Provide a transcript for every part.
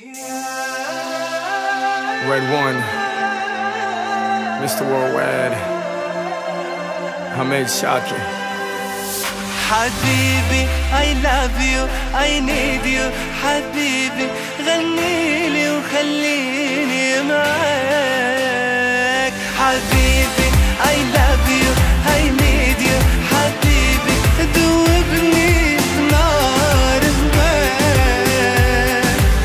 Red One, Mr. Worldwide, Hamed Shakir. حبيبي I love you I need you حبيبي غنيلي وخليني معاك حبيبي I love you I need you حبيبي ذوبني في نار هواك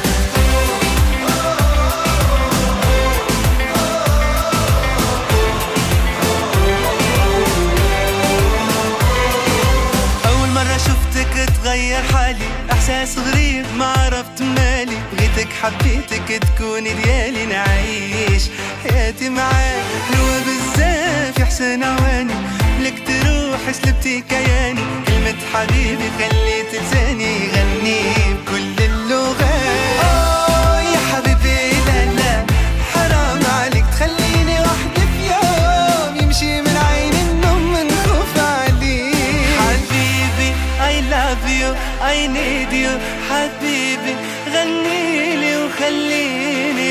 أول مرة شفتك تغير حالي إحساس غريب ما عرفت مالي بغيتك حبيتك تكوني ديالي نعيش حياتي معاك حلوة بزاف يا حسن عواني لك تروح سلبتي كياني كلمة حبيبي خليت لساني يغني بكل اللغات أوه يا حبيبي لا لا حرام عليك تخليني وحدي في يوم يمشي من عيني النوم من خوف عليك حبيبي I love you I need you حبيبي غنيلي وخليني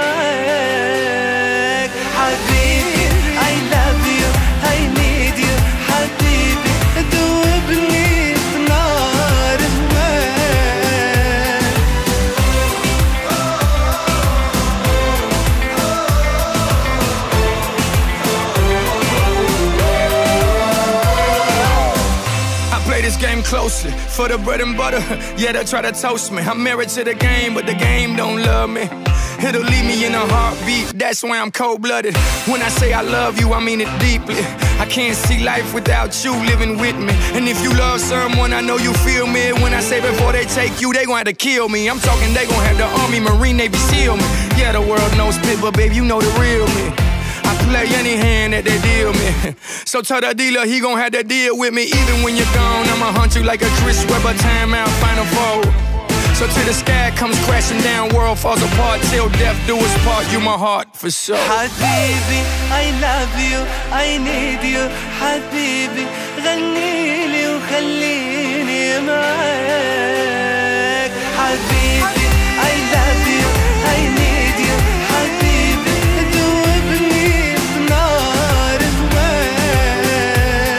معاك حبيبي I love you I need you حبيبي ذوبني في نار هواك I play this game closely for the bread and butter. Yeah, they try to toast me. I'm married to the game, but the game don't love me. It'll leave me in a heartbeat. That's why I'm cold-blooded. When I say I love you, I mean it deeply. I can't see life without you living with me. And if you love someone, I know you feel me. When I say before they take you, they gon' have to kill me. I'm talking they gon' have the Army, Marine, Navy SEAL me. Yeah, the world knows spit, but babe, you know the real me. I play any hand that they deal me. So tell the dealer he gon' have to deal with me. Even when you're gone, I'ma hunt you like a Chris Webber timeout final four. So till the sky comes crashing down, world falls apart, till death do us part, you my heart for sure. حبيبي I love you I need you حبيبي غنيلي وخليني معاك حبيبي I love you I need you حبيبي ذوبني في نار هواك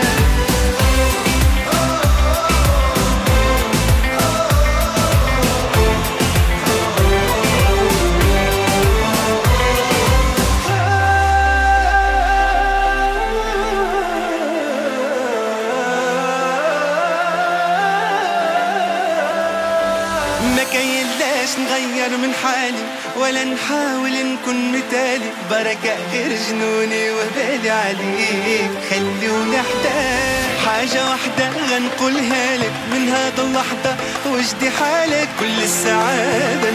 ما كاينلاش نغير من حالي ولا نحاول نكون مثالي بركة غير جنوني وبالي عليك خليوني احتاج حاجة واحدة غنقولها لك من هذا اللحظة وجدي حالك كل السعادة